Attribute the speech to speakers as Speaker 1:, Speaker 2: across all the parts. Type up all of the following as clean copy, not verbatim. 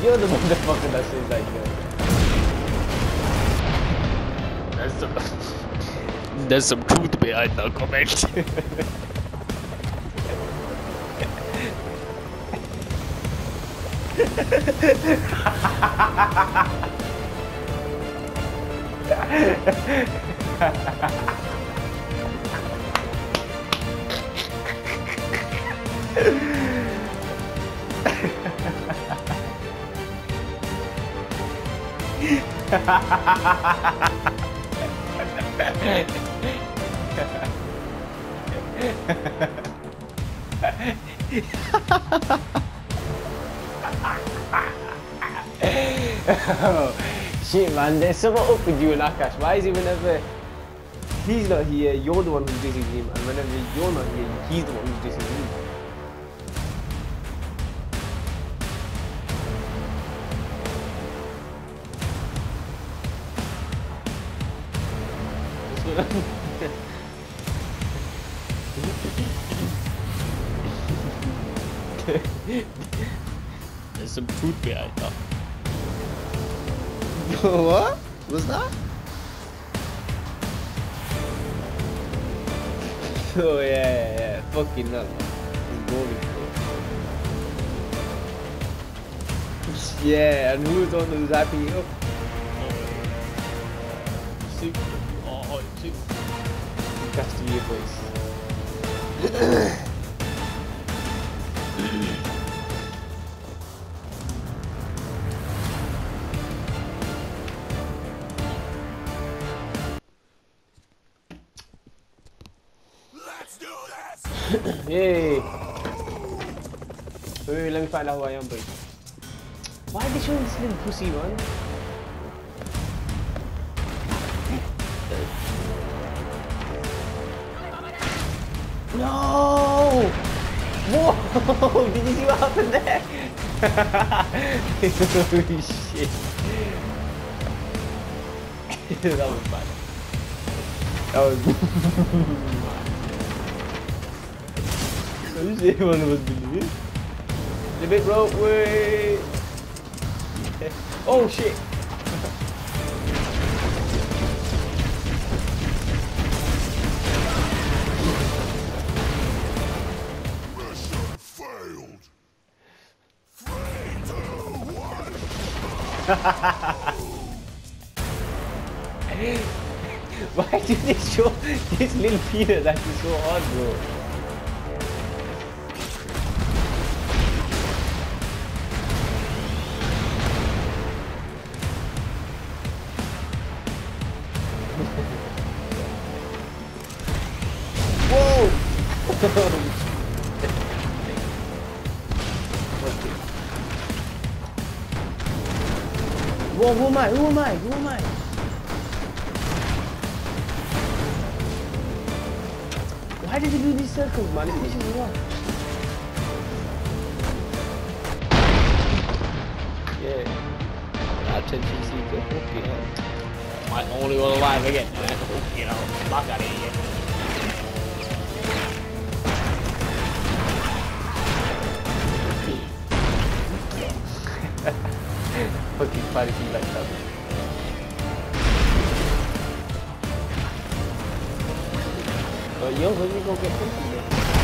Speaker 1: You're the motherfucker that says that, yo. There's some truth behind the comment. Shit, man, there's something up with you and Akash. Why is he whenever he's not here, you're the one who's dissing him, and whenever you're not here, he's the one who's dissing you? There's some truth behind that.
Speaker 2: What was that?
Speaker 1: Oh yeah. Fucking hell, man. It's boring, bro. Yeah, and who's the one who's hyping you up? Sick. Oh, sick. You got to be your voice. Yay! Wait, let me find out who I am, boy. Why did they show this little pussy, man? No! Whoa! Did you see what happened there? Holy shit. That was bad. That was you see one of us believe it? The bit rope, wait! Oh shit!
Speaker 3: Mission failed. 3, 2, 1.
Speaker 1: Why did they show this little Peter that is so odd, bro? Whoa! Whoa, who am I? Why did he do these circles, man? It pisses me off. Yeah. Attention seeker, you know. My only one alive again, you know. Fuck out of here. Fucking party like that. Yo, when we go get something there?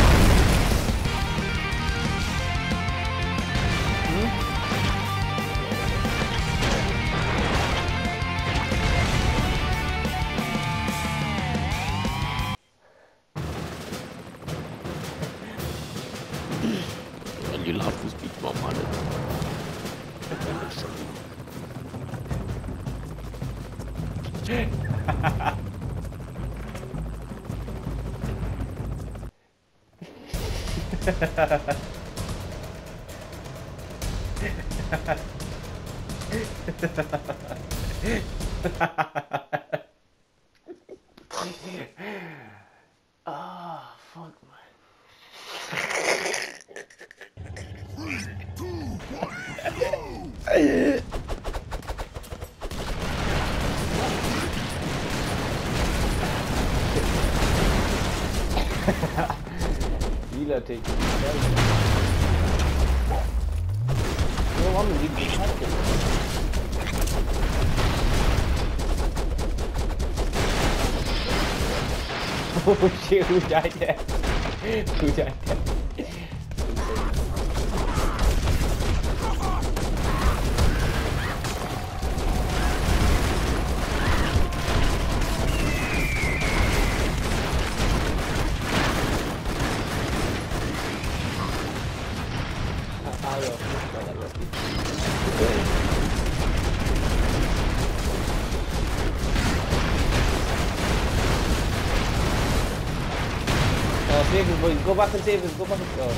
Speaker 1: And you'll have to speak more mother. Ah, fuck, man.
Speaker 3: 3, 2, 1, go!
Speaker 1: Healer taking it. No, I'm a big Oh shit, who died there? Who died there? Oh, save us, boys. Go back and save us. Go back and... Oh,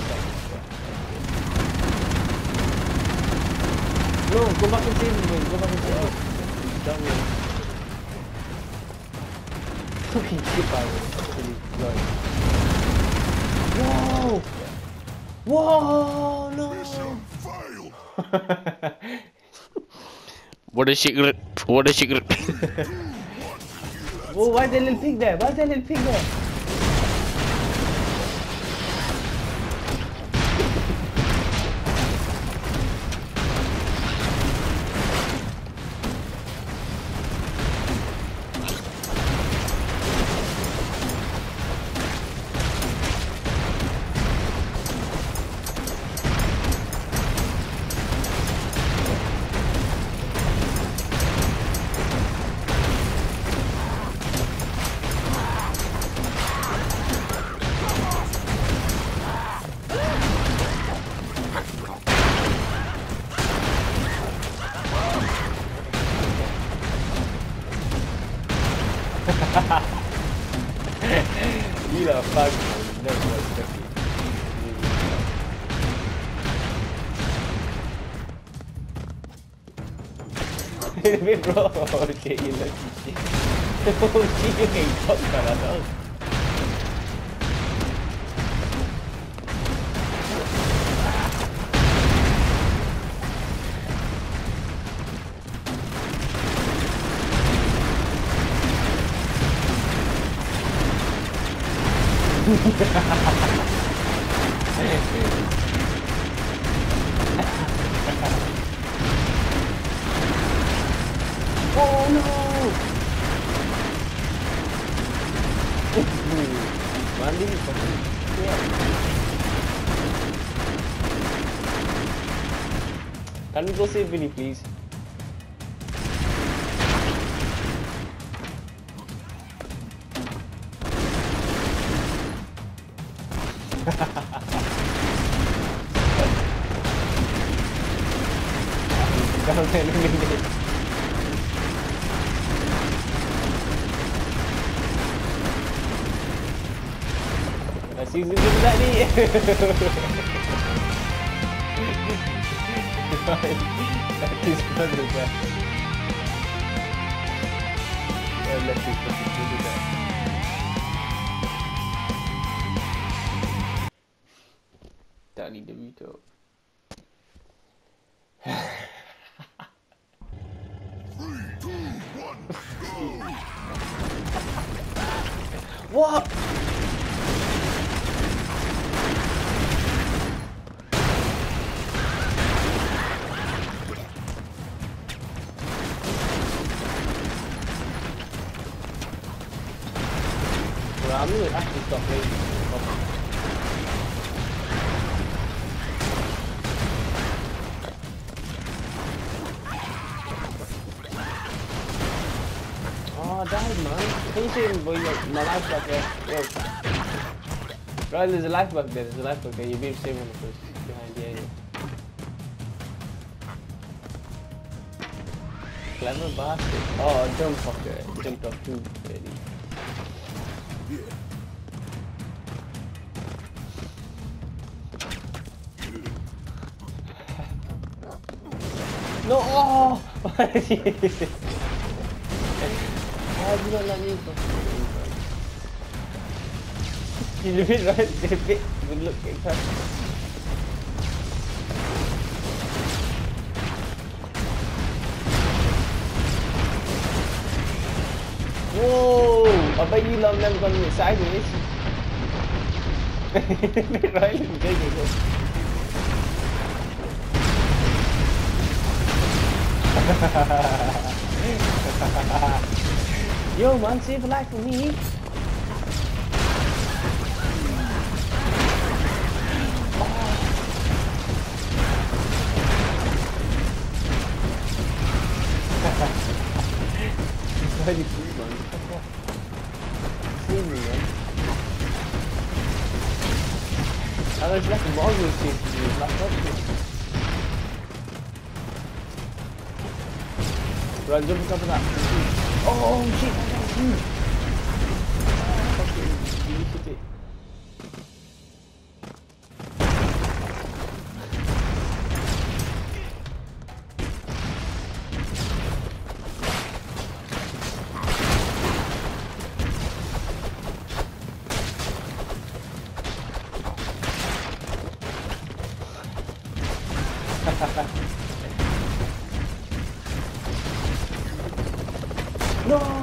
Speaker 1: no, go back and save us, boys. Go back and save us. Down here. Fucking shit, Whoa! Whoa! No!
Speaker 3: Mission failed.
Speaker 4: What a secret! What a secret!
Speaker 1: Whoa, why is that little pig there? Why is that little pig there? You know, fuck, man. Never was cookie. Bro, oh shit, you lucky shit. Oh shit, you ain't talking about that. Oh no! Man, this is fucking Can we go save Vinny, please? Down there in a minute. Season good tadi. That is fun, bro. Let's see. Danny DeVito. What? I'm gonna actually stop playing. Oh, I died, man. Can you see him, boy? My life back there. Yo. Right, there's a life back there. There's a life back there. You'll be able to save one of us behind the area. Clever bastard. Oh, dumb fucker. Jumped off too early. No! Oh! Why did you do this? Why did you not let me go? He's a bit right, a bit good looking. Whoa! I bet you love them going sideways. Right, big. Yo man, save a life for me. bloody food, man. Fuck off. Save me, man. I was like a Marvel chasing you. Like, what? Run, jump on top of that. Oh shit, that's huge. Fucking, you hit it. No! No!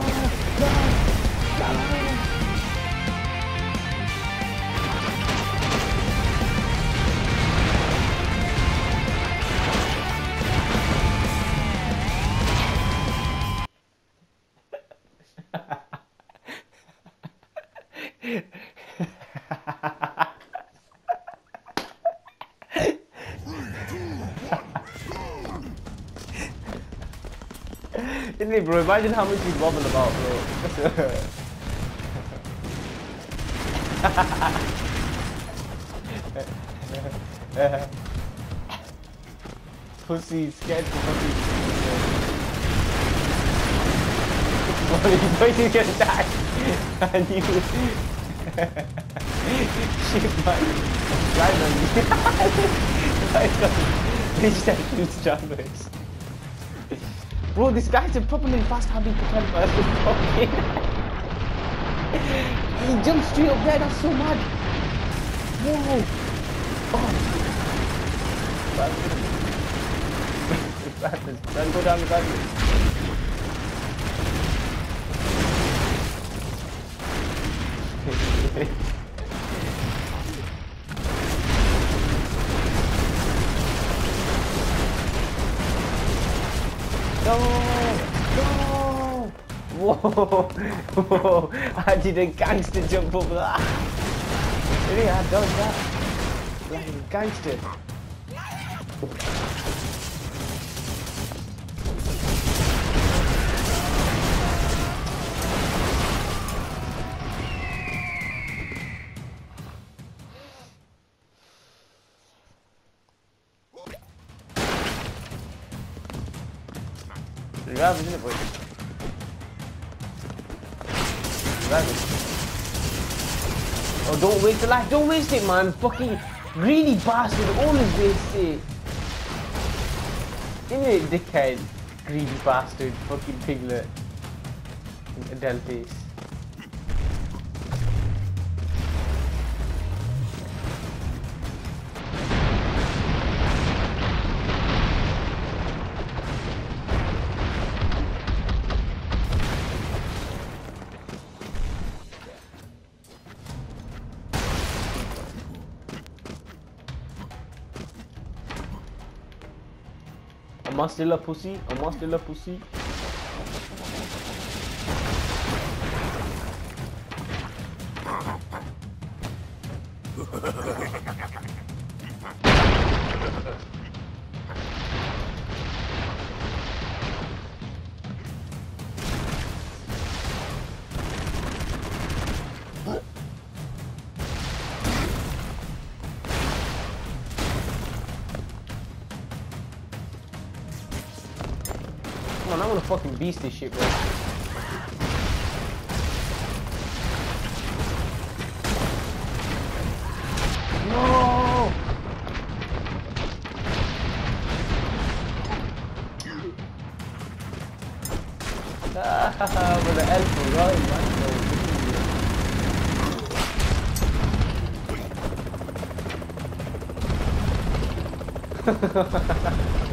Speaker 1: Isn't it, bro? Imagine how much he's bobbing about, bro. Pussy, scared for pussy. He's gonna die. I knew it. Shit, man. Right on me. Right on. Reach that huge jumpers. Bro, this guy's a properly fast having potential. He jumped straight up there, that's so mad. Whoa. Oh. Badness. Don't go down the badness. No! No! Whoa! Whoa! I did a gangster jump over that. Really, I done that. Like a gangster. Revive, isn't it, boy? Revive it. Oh, don't waste the life. Don't waste it, man. Fucking greedy bastard. Always waste it. Isn't it, dickhead? Greedy bastard. Fucking piglet. Delphis. Am I still a pussy? Am I still a pussy? Come on, I wanna fucking beast this shit, bro. No! With the elf right, man.